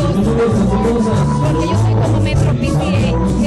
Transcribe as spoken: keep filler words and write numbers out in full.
porque yo soy como Metro P C A.